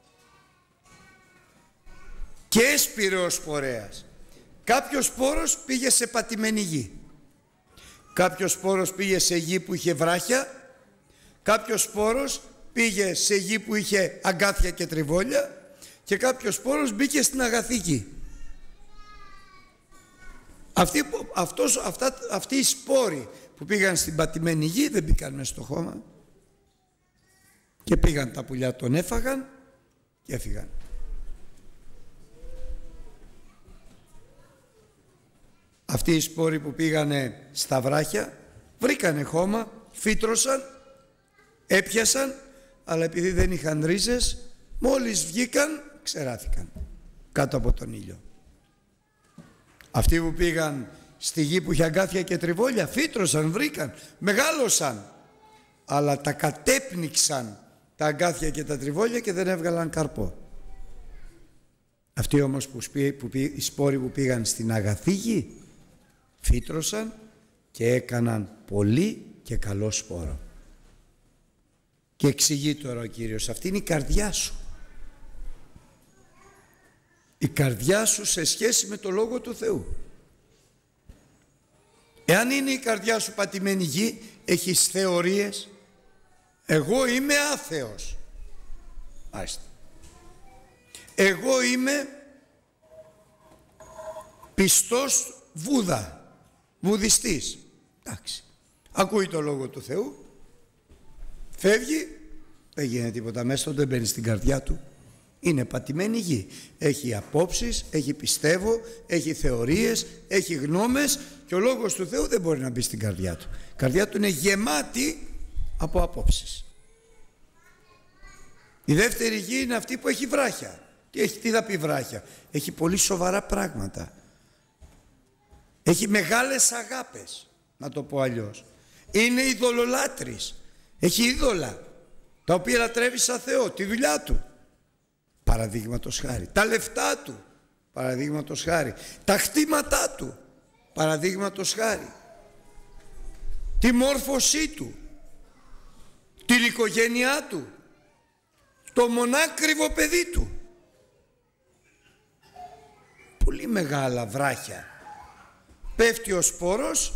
Και έσπηρε ο σπορέας. Κάποιος σπόρος πήγε σε πατημένη γη. Κάποιος σπόρος πήγε σε γη που είχε βράχια. Κάποιος σπόρος πήγε σε γη που είχε αγκάθια και τριβόλια. Και κάποιος σπόρος μπήκε στην αγαθή γη. Αυτοί, αυτός, αυτά, αυτοί οι σπόροι που πήγαν στην πατημένη γη δεν μπήκαν μέσα στο χώμα. Και πήγαν τα πουλιά, τον έφαγαν και έφυγαν. Αυτοί οι σπόροι που πήγανε στα βράχια βρήκανε χώμα, φύτρωσαν, έπιασαν, αλλά επειδή δεν είχαν ρίζες, μόλις βγήκαν ξεράθηκαν κάτω από τον ήλιο. Αυτοί που πήγαν στη γη που είχε αγκάθια και τριβόλια φύτρωσαν, βρήκαν, μεγάλωσαν, αλλά τα κατέπνιξαν τα αγκάθια και τα τριβόλια και δεν έβγαλαν καρπό. Αυτοί όμως που, σπί, που πή, οι σπόροι που πήγαν στην αγαθή γη φύτρωσαν και έκαναν πολύ και καλό σπόρο. Και εξηγεί τώρα ο Κύριος, αυτή είναι η καρδιά σου. Η καρδιά σου σε σχέση με το Λόγο του Θεού. Εάν είναι η καρδιά σου πατημένη γη, έχεις θεωρίες, εγώ είμαι άθεος. Μάλιστα. Εγώ είμαι πιστός Βούδα, βουδιστής. Εντάξει. Ακούει το Λόγο του Θεού, φεύγει, δεν γίνεται τίποτα μέσα του, δεν μπαίνει στην καρδιά του. Είναι πατημένη γη. Έχει απόψεις, έχει πιστεύω, έχει θεωρίες, έχει γνώμες και ο Λόγος του Θεού δεν μπορεί να μπει στην καρδιά του. Η καρδιά του είναι γεμάτη από απόψεις. Η δεύτερη γη είναι αυτή που έχει βράχια. Τι, έχει, τι θα πει βράχια? Έχει πολύ σοβαρά πράγματα. Έχει μεγάλες αγάπες, να το πω αλλιώς. Είναι ειδωλολάτρης. Έχει είδωλα, τα οποία λατρεύει σαν Θεό, τη δουλειά του. Παραδείγματος χάρη. Τα λεφτά του. Παραδείγματος χάρη. Τα χτήματά του. Παραδείγματος χάρη. Τη μόρφωσή του. Την οικογένειά του. Το μονάκριβο παιδί του. Πολύ μεγάλα βράχια. Πέφτει ο σπόρος,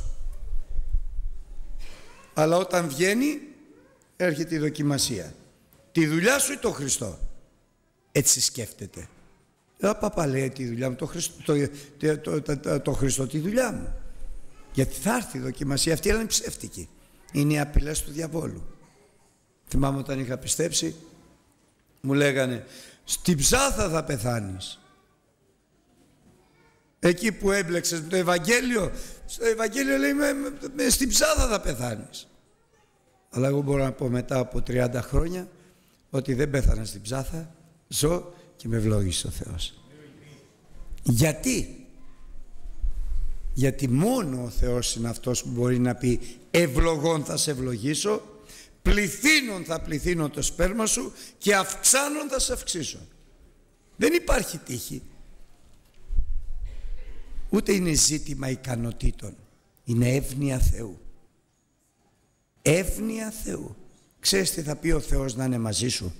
αλλά όταν βγαίνει έρχεται η δοκιμασία. Τη δουλειά σου ή το Χριστό? Έτσι σκέφτεται. Ο παπά λέει τη δουλειά μου, το Χριστό, το, το, το, το, το Χριστό τη δουλειά μου. Γιατί θα έρθει η δοκιμασία αυτή, αλλά είναι ψεύτικη. Είναι οι απειλές του διαβόλου. Θυμάμαι όταν είχα πιστέψει, μου λέγανε στην ψάθα θα πεθάνεις. Εκεί που έμπλεξες με το Ευαγγέλιο, στο Ευαγγέλιο λέει με, με, με, στην ψάθα θα πεθάνεις. Αλλά εγώ μπορώ να πω μετά από τριάντα χρόνια ότι δεν πέθανα στην ψάθα, ζω και με ευλόγησε ο Θεός. Γιατί? Γιατί μόνο ο Θεός είναι αυτός που μπορεί να πει ευλογών θα σε ευλογήσω, πληθύνων θα πληθύνω το σπέρμα σου και αυξάνων θα σε αυξήσω. Δεν υπάρχει τύχη. Ούτε είναι ζήτημα ικανοτήτων. Είναι εύνοια Θεού. Εύνοια Θεού. Ξέρεις τι θα πει ο Θεός να είναι μαζί σου?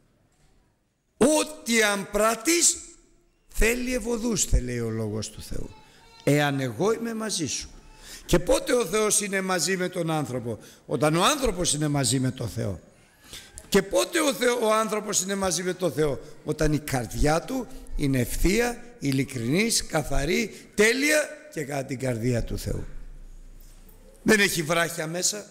Ό,τι αν πράττεις θέλει ευωδούστε, λέει ο Λόγος του Θεού. Εάν εγώ είμαι μαζί σου. Και πότε ο Θεός είναι μαζί με τον άνθρωπο? Όταν ο άνθρωπος είναι μαζί με τον Θεό. Και πότε ο, Θεό, ο άνθρωπος είναι μαζί με τον Θεό? Όταν η καρδιά του είναι ευθεία, ειλικρινής, καθαρή, τέλεια και κατά την καρδία του Θεού. Δεν έχει βράχια μέσα.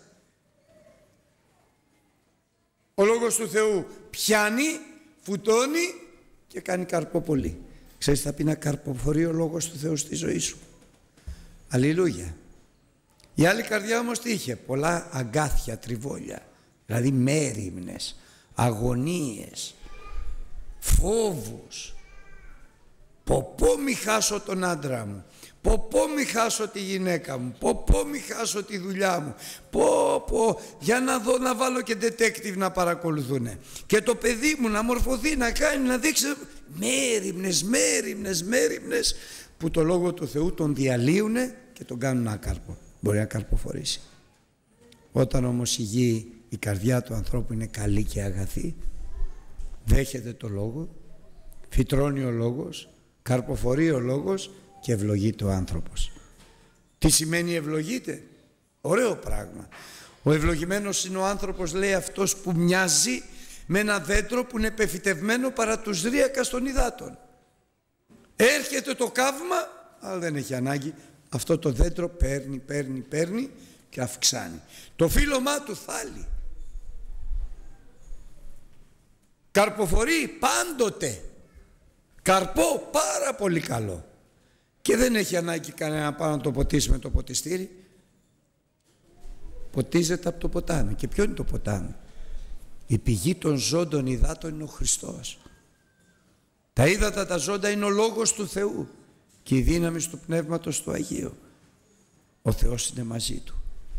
Ο Λόγος του Θεού πιάνει, φουτώνει και κάνει καρπό πολύ. Ξέρεις θα πει να καρποφορεί ο Λόγος του Θεού στη ζωή σου. Αλληλούια. Η άλλη καρδιά όμως τι είχε? Πολλά αγκάθια, τριβόλια. Δηλαδή μέριμνες, αγωνίες, φόβους. Πω πω μη χάσω τον άντρα μου, πω πω μη χάσω τη γυναίκα μου, πω πω μη χάσω τη δουλειά μου, πω πω για να δω να βάλω και detective να παρακολουθούνε και το παιδί μου να μορφωθεί, να κάνει, να δείξει. Μέριμνες, μέριμνες, μέριμνες που το Λόγο του Θεού τον διαλύουνε και τον κάνουν άκαρπο. Μπορεί να καρποφορήσει. Όταν όμως η γη, η καρδιά του ανθρώπου είναι καλή και αγαθή, δέχεται το Λόγο, φυτρώνει ο Λόγος, καρποφορεί ο Λόγος και ευλογείται ο άνθρωπος. Τι σημαίνει ευλογείται? Ωραίο πράγμα. Ο ευλογημένος είναι ο άνθρωπος, λέει, αυτός που μοιάζει με ένα δέντρο που είναι πεφυτευμένο παρά τους ρίακας των υδάτων. Έρχεται το καύμα, αλλά δεν έχει ανάγκη. Αυτό το δέντρο παίρνει, παίρνει, παίρνει και αυξάνει. Το φύλλωμά του θάλει. Καρποφορεί πάντοτε. Καρπό πάρα πολύ καλό. Και δεν έχει ανάγκη κανένα πάνω να το ποτίσει με το ποτιστήρι. Ποτίζεται από το ποτάμι. Και ποιο είναι το ποτάμι? Η πηγή των ζώντων υδάτων είναι ο Χριστός. Τα ύδατα τα ζώντα είναι ο Λόγος του Θεού και η δύναμη του Πνεύματος του Αγίου. Ο Θεός είναι μαζί του.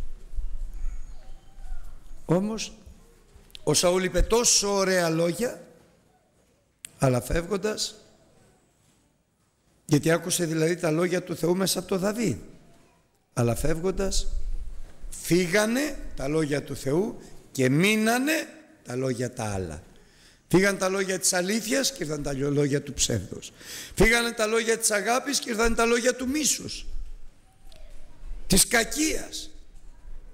Όμως ο Σαούλ είπε τόσο ωραία λόγια, αλλά φεύγοντας, γιατί άκουσε δηλαδή τα λόγια του Θεού μέσα από το Δαβίδ, αλλά φεύγοντας φύγανε τα λόγια του Θεού και μείνανε τα λόγια τα άλλα. Φύγαν τα λόγια της αλήθειας και ήρθαν τα λόγια του ψεύδους. Φύγανε τα λόγια της αγάπης και ήρθαν τα λόγια του μίσους, της κακίας.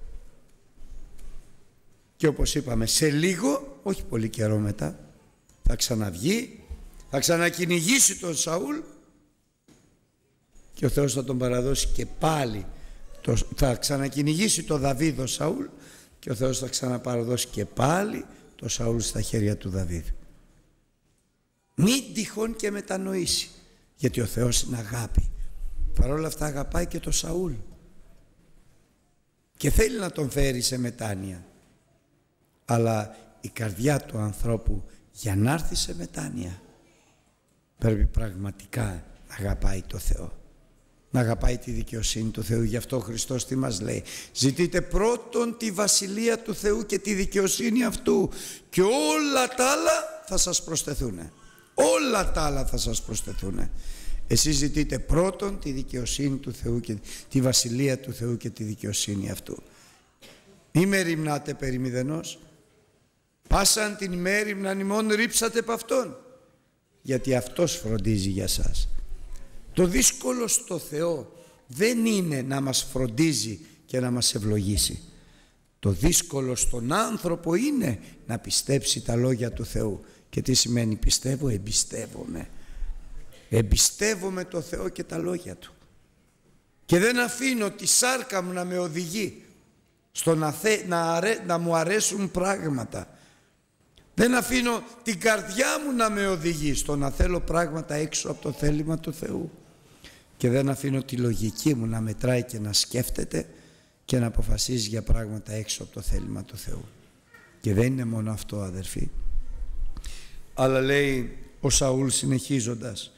Και όπως είπαμε, σε λίγο, όχι πολύ καιρό μετά, θα θα ξαναβγεί, θα ξανακυνηγήσει τον Σαούλ και ο Θεός θα τον παραδώσει και πάλι. Το, θα ξανακυνηγήσει τον Δαβίδ ο Σαούλ και ο Θεός θα ξαναπαραδώσει και πάλι το Σαούλ στα χέρια του Δαβίδ. Μην τυχόν και μετανοήσει, γιατί ο Θεός είναι αγάπη. Παρ' όλα αυτά αγαπάει και τον Σαούλ και θέλει να τον φέρει σε μετάνοια, αλλά η καρδιά του ανθρώπου για να έρθει σε μετάνοια πρέπει πραγματικά να αγαπάει το Θεό, να αγαπάει τη δικαιοσύνη του Θεού. Γι' αυτό ο Χριστός τι μας λέει? Ζητείτε πρώτον τη βασιλεία του Θεού και τη δικαιοσύνη αυτού και όλα τα άλλα θα σας προσθεθούν. Όλα τα άλλα θα σας προσθεθούν. Εσείς ζητείτε πρώτον τη δικαιοσύνη του Θεού και τη βασιλεία του Θεού και τη δικαιοσύνη αυτού. Μη με ρημνάτε περί μηδενός. Πάσαν την ημέρημναν ημών ρίψατε επ' αυτόν, γιατί αυτός φροντίζει για σας. Το δύσκολο στο Θεό δεν είναι να μας φροντίζει και να μας ευλογήσει. Το δύσκολο στον άνθρωπο είναι να πιστέψει τα λόγια του Θεού. Και τι σημαίνει πιστεύω? Εμπιστεύομαι. Εμπιστεύομαι το Θεό και τα λόγια Του. Και δεν αφήνω τη σάρκα μου να με οδηγεί στο να, θε, να, αρέ, να μου αρέσουν πράγματα. Δεν αφήνω την καρδιά μου να με οδηγεί στο να θέλω πράγματα έξω από το θέλημα του Θεού. Και δεν αφήνω τη λογική μου να μετράει και να σκέφτεται και να αποφασίζει για πράγματα έξω από το θέλημα του Θεού. Και δεν είναι μόνο αυτό, αδερφοί. Αλλά λέει ο Σαούλ συνεχίζοντας,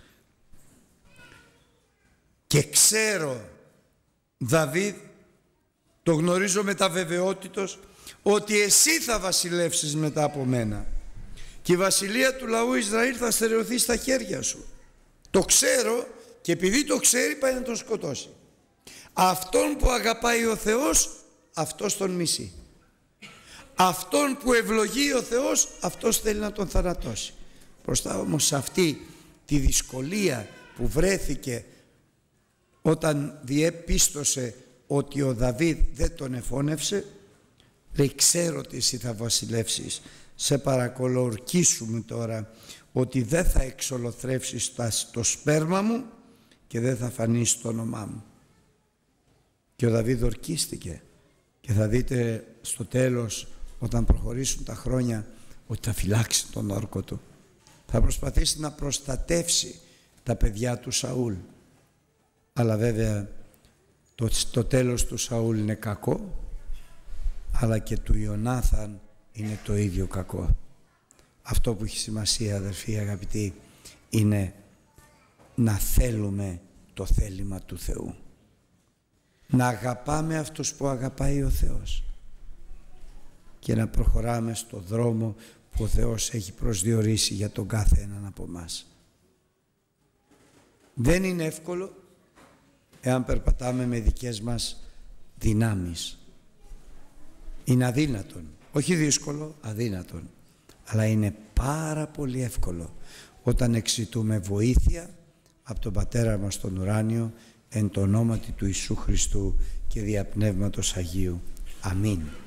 και ξέρω, Δαβίδ, το γνωρίζω με τα βεβαιότητος, ότι εσύ θα βασιλεύσεις μετά από μένα και η βασιλεία του λαού Ισραήλ θα στερεωθεί στα χέρια σου. Το ξέρω και επειδή το ξέρει πάει να τον σκοτώσει. Αυτόν που αγαπάει ο Θεός, αυτός τον μισεί. Αυτόν που ευλογεί ο Θεός, αυτός θέλει να τον θανατώσει. Μπροστά όμως σε αυτή τη δυσκολία που βρέθηκε όταν διεπίστωσε ότι ο Δαβίδ δεν τον εφώνευσε, λέει, ξέρω ότι εσύ θα βασιλεύσεις, σε παρακαλώ ορκίσου μου τώρα ότι δεν θα εξολοθρεύσεις το σπέρμα μου και δεν θα φανείς το όνομά μου. Και ο Δαβίδ ορκίστηκε και θα δείτε στο τέλος, όταν προχωρήσουν τα χρόνια, ότι θα φυλάξει τον όρκο του. Θα προσπαθήσει να προστατεύσει τα παιδιά του Σαούλ. Αλλά βέβαια το, το τέλος του Σαούλ είναι κακό, αλλά και του Ιωνάθαν είναι το ίδιο κακό. Αυτό που έχει σημασία, αδερφοί αγαπητοί, είναι να θέλουμε το θέλημα του Θεού. Να αγαπάμε αυτούς που αγαπάει ο Θεός και να προχωράμε στο δρόμο που ο Θεός έχει προσδιορίσει για τον κάθε έναν από μας. Δεν είναι εύκολο εάν περπατάμε με δικές μας δυνάμεις. Είναι αδύνατον, όχι δύσκολο, αδύνατον, αλλά είναι πάρα πολύ εύκολο όταν εξητούμε βοήθεια από τον Πατέρα μας τον ουράνιο, εν το ονόματι του Ιησού Χριστού και δια Πνεύματος Αγίου. Αμήν.